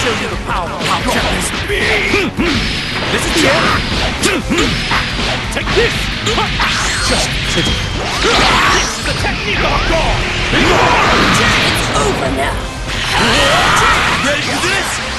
show you the power of how this speed. This is the end. Take this. Just take it. This is the technique of a god. It's over now. Ready for this?